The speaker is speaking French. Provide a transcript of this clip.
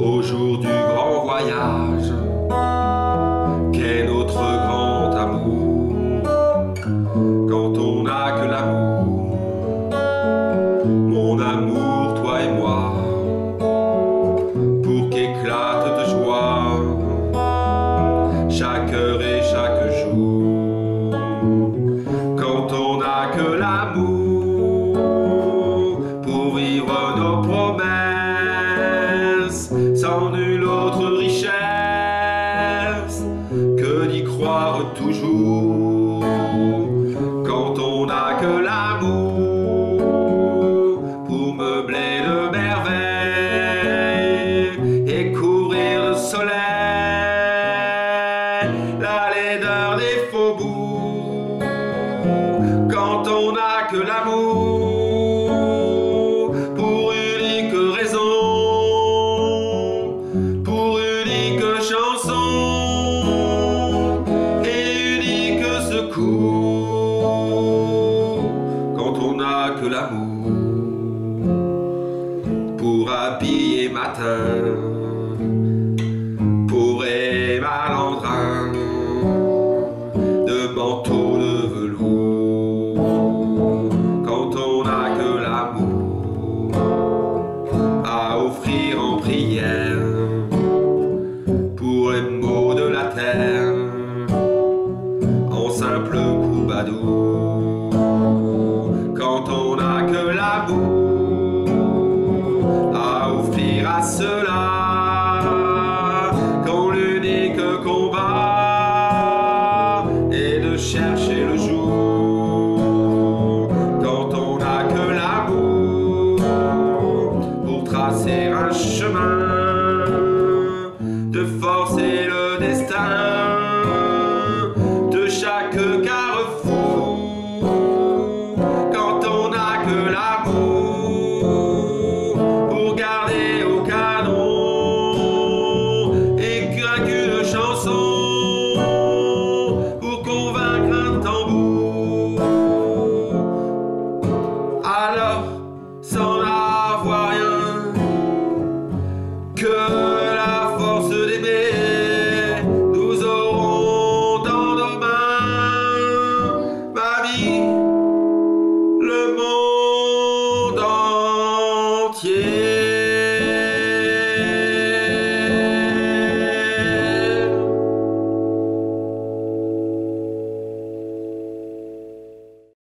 au jour du grand voyage qu'est notre grand amour. Quand on n'a que l'amour, mon amour, toi et moi, pour qu'éclate de joie chaque heure et chaque jour. Quand on n'a que l'amour pour vivre nos promesses, sans nulle autre richesse que d'y croire toujours. Quand on n'a que l'amour pour meubler de merveilles et couvrir le soleil, la laideur des faubourgs. Quand on n'a que l'amour pour unique raison, pour unique chanson et unique secours. Quand on n'a que l'amour pour habiller matin, pour malandrin de manteau de velours. Quand on n'a que l'amour à offrir en prière pour les maux de la terre, en simple troubadour. Quand on n'a que l'amour à offrir à ceux-là quand l'unique combat est de chercher le jour. Quand on n'a que l'amour pour tracer un chemin, de forcer le destin de chaque carrefour. Quand on n'a que l'amour pour garder au canon et qu'une chanson pour convaincre un tambour. Alors, sans avoir rien que